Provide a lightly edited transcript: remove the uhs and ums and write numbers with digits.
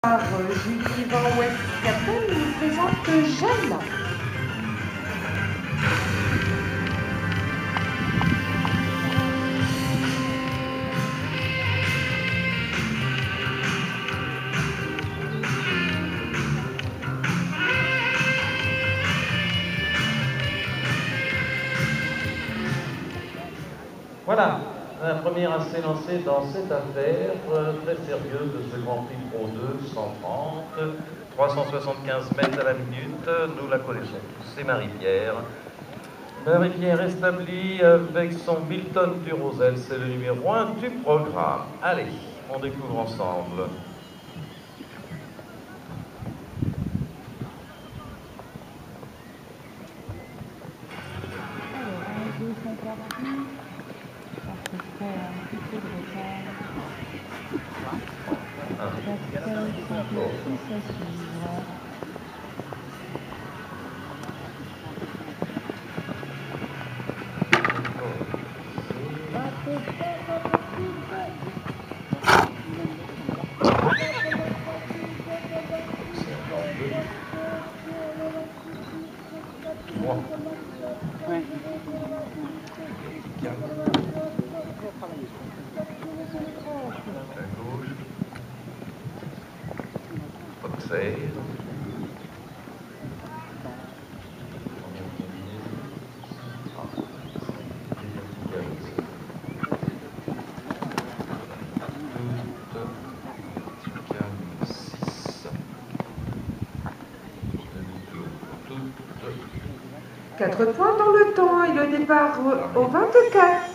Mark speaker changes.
Speaker 1: Julie Van Westcappen nous présente Jeanne.
Speaker 2: Voilà, la première à s'élancer dans cette affaire très sérieuse de ce Grand Prix Pro 2 130, 375 mètres à la minute, nous la connaissons tous, c'est Marie-Pierre. Marie-Pierre établie avec son Milton du Rosel, c'est le numéro 1 du programme. Allez, on découvre ensemble.
Speaker 3: Ouais.
Speaker 2: Observe.
Speaker 1: 4 points dans le temps et le départ au 24.